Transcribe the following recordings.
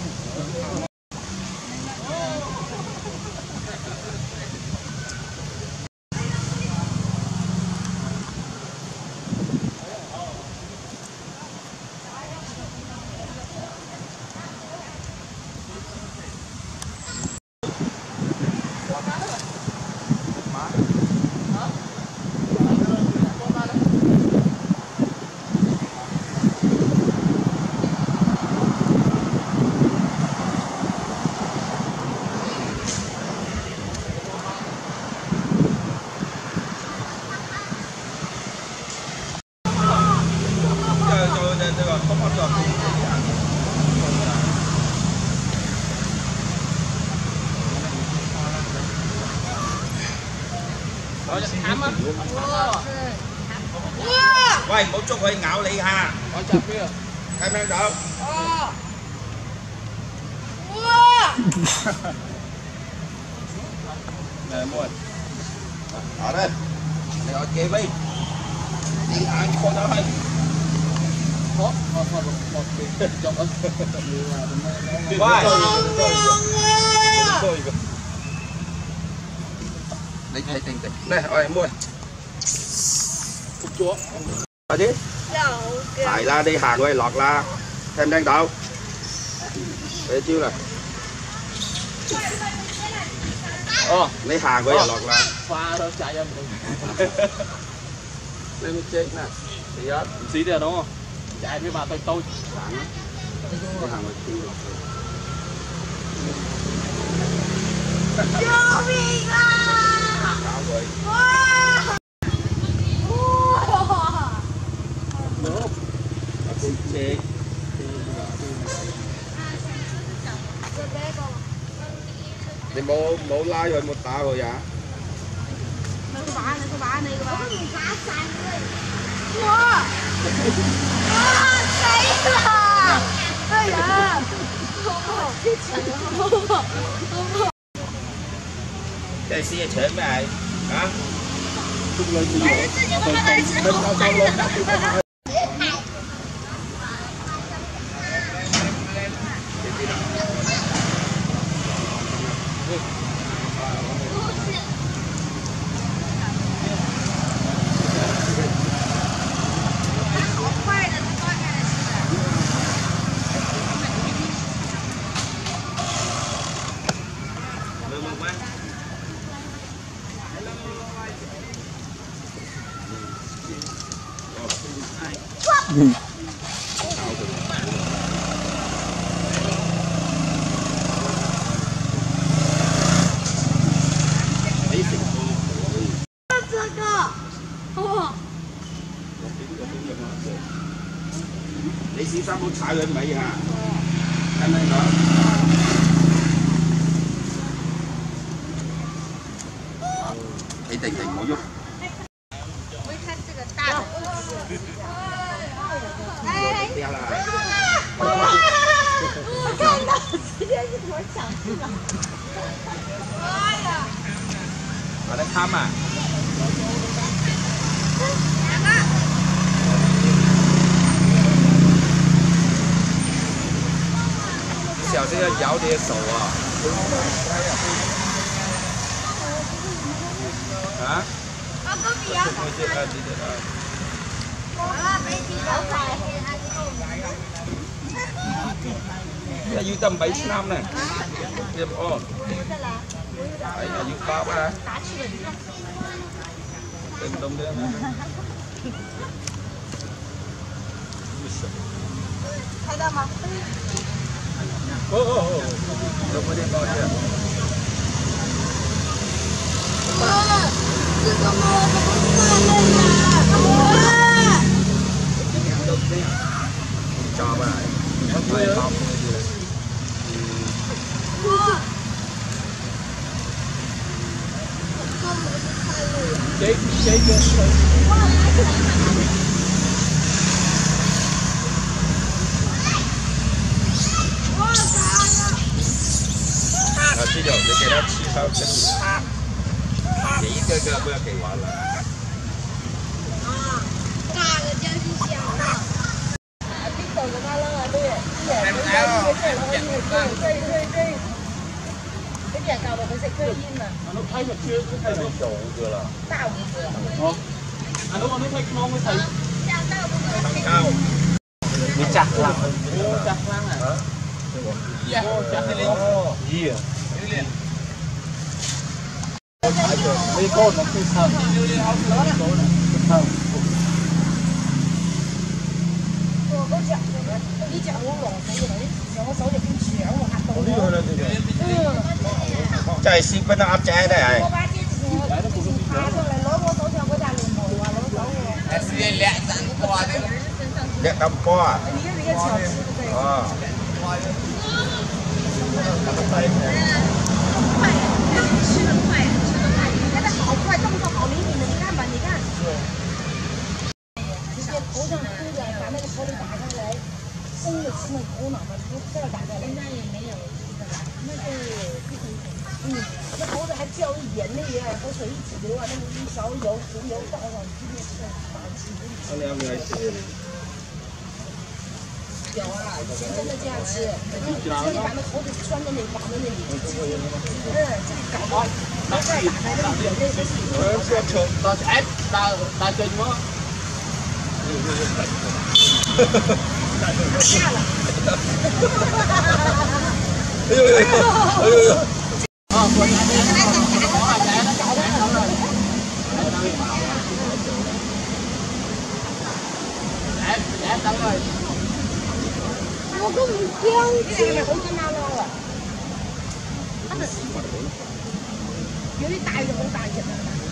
喂，唔好捉佢咬你嚇！我執邊啊？睇唔睇到？Nè mua. Ở đây. Này ở kia đi. Đi ăn con đó hay. Hốt. Lấy thay tiền tiền. Đây, ơi mua. Cục chúa. Ở đi. Phải ra đi hàng quay lọt la. Thêm đang đâu? Để chiêu này. Lấy hàng quay lọt la. Pha đâu chạy em. Lên chết nè. Thì á. Xí tiền đúng không? Chạy với bà tôi. Lấy hàng quay chiêu lọt. 救命啊！哇！ 你冇拉佢冇打佢呀？ 你佢把你噶嘛？哇！死啦！哎呀！ 這是搶咩係？啊？ 你自己都没来吃好。 你小心唔好踩佢尾嚇，聽唔聽到？你定唔好喐。 我一看这个大的，哎， 掉啦！ 我看到直接一坨抢去了。哎呀！ 我嚟貪啊！小心要咬你的手啊！啊？ 啊，哥比啊！好了，飞機走晒。 要tâm 7 năm này. Tiếp ổn. Đấy là dụ bao ba. Tên đông đưa này. 看到吗？ đông mới đi coi chưa? 这个猫怎么算了呀？ Đông đi. Cho bà này. Không phải không. Chế cái bây giờ để cái đó chi sao chân chỉ cái bữa kỳ quả là 大的将是小的。 em áo thấy mà chưa có thấy nó trộn vừa là. Đại五个。 哦，啊，如果你睇น้องไม่ใช่มีจักรลังโอ้จักล่างอ่ะโอ้จักให้เล่นเยี่ยนี่โคตรนะคือทำ我都讲过了，你讲我老手了，你之前我手就跟拳我还抖了。 ใจสิเป็นอัพใจได้ไอ้我把这之前爬上来攞我手上嗰扎龍毛啊，攞走我。 是兩盞過嚟。 เด็กกำก้อ你看这个小吃的。 อ๋อ快呀，吃的快，吃的快，现在好快，动作好灵敏的，你看吧，你看。直接头上铺着，把那个手里打上来，生的吃那头脑嘛，不这儿打下来。那也没有，那是那猴子还叫一眼泪啊，和水一起流啊，那个一勺油红油倒上，直接吃把起。 เขาเรียกอะไรสิ有啊，以前真的这样吃，这里把那猴子拴在那里，绑在那里，这里搞到，这儿打开那个眼泪和血。 到哎，打针吗？ 下了。 哎呦哎呦哎呦！ 啊，我来等佢。 我都唔驚，你係咪好緊啱咯？有啲大就好大隻啊！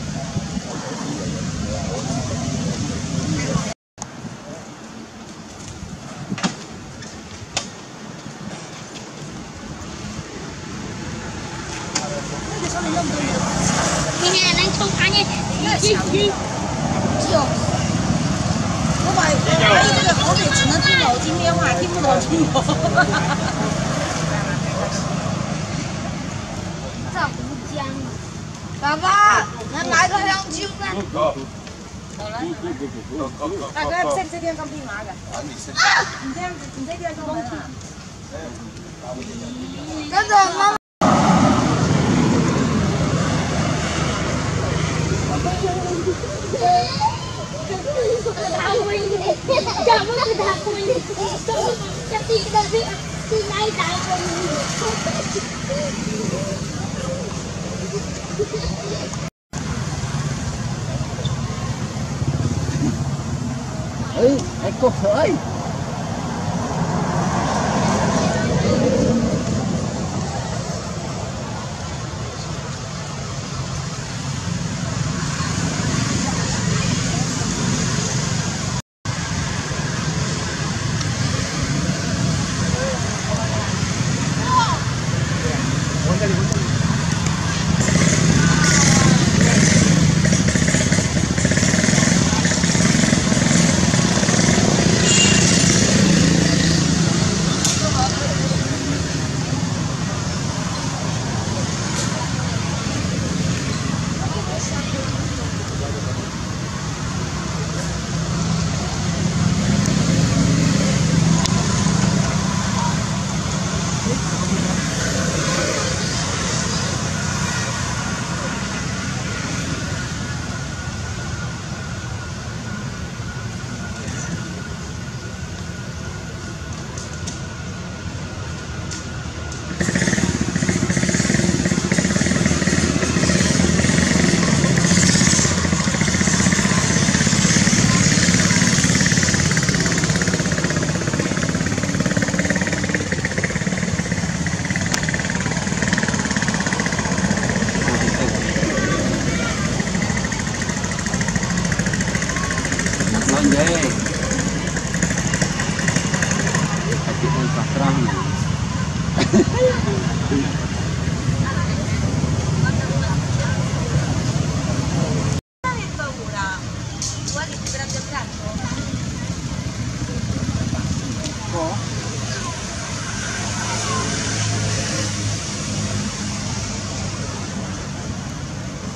你看，能抽看见就。 我把这个猴子只能听脑筋电话，听不懂中国。 这胡江， 爸爸，能来个香蕉吗？大哥，这天刚拼麻的。你这样子，你这边都能啊？跟着妈妈。 打我一点，怎么是打我一点？这第一个是来打我เฮ้ยไอ้กบเอ้ย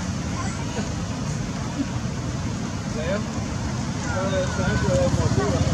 3个跑步了。